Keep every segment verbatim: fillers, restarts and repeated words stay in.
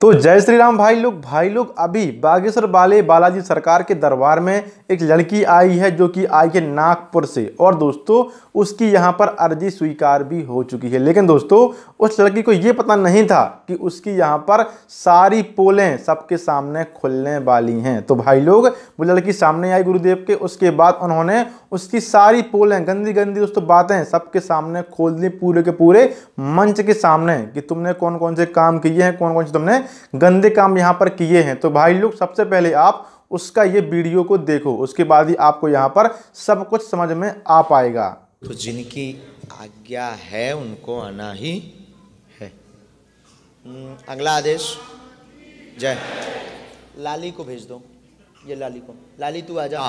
तो जय श्री राम भाई लोग भाई लोग अभी बागेश्वर वाले बालाजी सरकार के दरबार में एक लड़की आई है जो कि आई है नागपुर से। और दोस्तों उसकी यहाँ पर अर्जी स्वीकार भी हो चुकी है। लेकिन दोस्तों उस लड़की को ये पता नहीं था कि उसकी यहाँ पर सारी पोलें सबके सामने खुलने वाली हैं। तो भाई लोग वो लड़की सामने आई गुरुदेव के, उसके बाद उन्होंने उसकी सारी पोलें गंदी गंदी दोस्तों बातें सबके सामने खोल दी, पूरे के पूरे मंच के सामने, कि तुमने कौन कौन से काम किए हैं, कौन कौन से तुमने गंदे काम यहाँ पर किए हैं। तो भाई लोग सबसे पहले आप उसका ये वीडियो को देखो, उसके बाद ही आपको यहाँ पर सब कुछ समझ में आ पाएगा। तो जिनकी आज्ञा है उनको आना ही है। अगला आदेश जय। लाली को भेज दो, ये लाली को। लाली तू आ जा।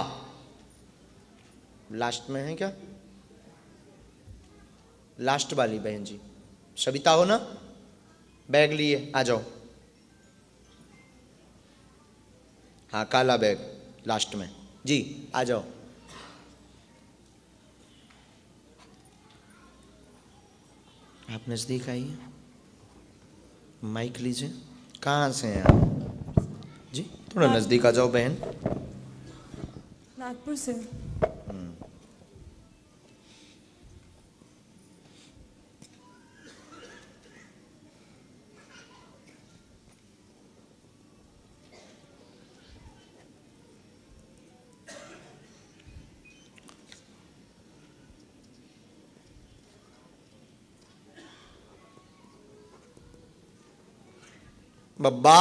लास्ट में है क्या? लास्ट वाली बहन जी सविता हो ना? बैग लिए आ जाओ। हाँ काला बैग लास्ट में जी, आ जाओ। आप नजदीक आइए, माइक लीजिए। कहाँ से हैं आप जी? थोड़ा नजदीक आ जाओ बहन। नागपुर से। बब्बा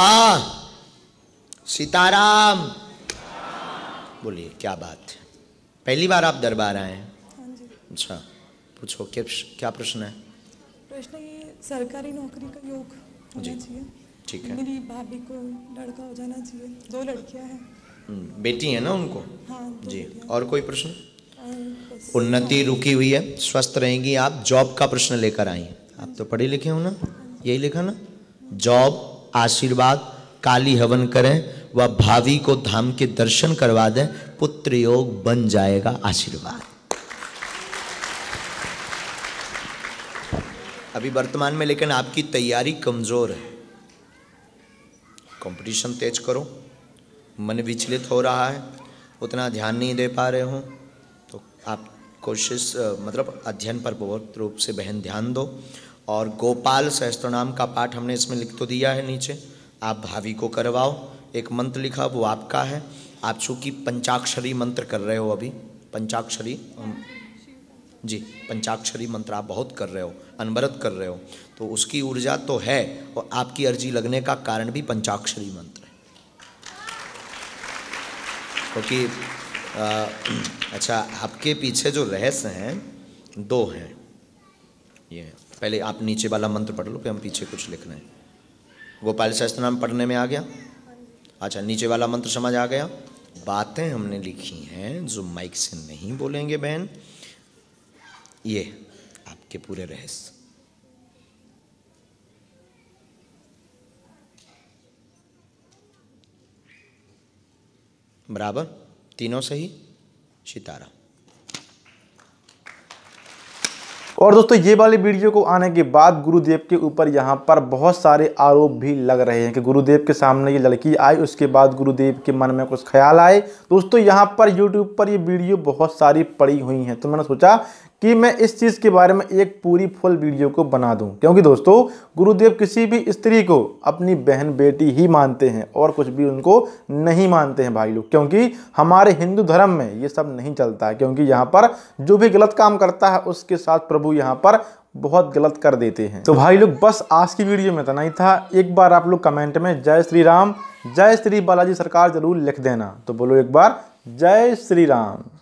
सीताराम। बोलिए क्या बात है? पहली बार आप दरबार आए हैं? हाँ जी। अच्छा पूछो, क्या क्या प्रश्न है? प्रश्न ये सरकारी नौकरी का योग होना चाहिए। ठीक है। मेरी भाभी को लड़का हो जाना चाहिए। दो लड़कियां हैं। बेटी है ना उनको? हाँ जी। और कोई प्रश्न? बस। उन्नति रुकी हुई है, स्वस्थ रहेंगी आप। जॉब का प्रश्न लेकर आई हैं। आप तो पढ़े लिखे हो ना? यही लिखा ना? जॉब, आशीर्वाद, काली हवन करें व भावी को धाम के दर्शन करवा दें, पुत्र योग बन जाएगा। आशीर्वाद। अभी वर्तमान में लेकिन आपकी तैयारी कमजोर है। कंपटीशन तेज करो, मन विचलित हो रहा है, उतना ध्यान नहीं दे पा रहे हो, तो आप कोशिश मतलब अध्ययन पर बहुत रूप से बहन ध्यान दो। और गोपाल सहस्त्रनाम का पाठ हमने इसमें लिख तो दिया है नीचे, आप भाभी को करवाओ। एक मंत्र लिखा वो आपका है। आप चूँकि पंचाक्षरी मंत्र कर रहे हो अभी, पंचाक्षरी जी पंचाक्षरी मंत्र आप बहुत कर रहे हो, अनवरत कर रहे हो, तो उसकी ऊर्जा तो है और आपकी अर्जी लगने का कारण भी पंचाक्षरी मंत्र है। क्योंकि अच्छा आपके पीछे जो रहस्य हैं दो हैं। ये पहले आप नीचे वाला मंत्र पढ़ लो, फिर हम पीछे कुछ लिख रहे हैं। गोपाल सहस्त्रनाम पढ़ने में आ गया? अच्छा नीचे वाला मंत्र समझ आ गया? बातें हमने लिखी हैं जो माइक से नहीं बोलेंगे बहन, ये आपके पूरे रहस्य। बराबर? तीनों सही? सितारा। और दोस्तों ये वाली वीडियो को आने के बाद गुरुदेव के ऊपर यहाँ पर बहुत सारे आरोप भी लग रहे हैं कि गुरुदेव के सामने ये लड़की आई, उसके बाद गुरुदेव के मन में कुछ ख्याल आए। दोस्तों यहाँ पर यूट्यूब पर ये वीडियो बहुत सारी पड़ी हुई हैं, तो मैंने सोचा कि मैं इस चीज़ के बारे में एक पूरी फुल वीडियो को बना दूं। क्योंकि दोस्तों गुरुदेव किसी भी स्त्री को अपनी बहन बेटी ही मानते हैं और कुछ भी उनको नहीं मानते हैं भाई लोग। क्योंकि हमारे हिंदू धर्म में ये सब नहीं चलता है, क्योंकि यहाँ पर जो भी गलत काम करता है उसके साथ प्रभु यहाँ पर बहुत गलत कर देते हैं। तो भाई लोग बस आज की वीडियो में इतना ही था। एक बार आप लोग कमेंट में जय श्री राम, जय श्री बालाजी सरकार जरूर लिख देना। तो बोलो एक बार जय श्री राम।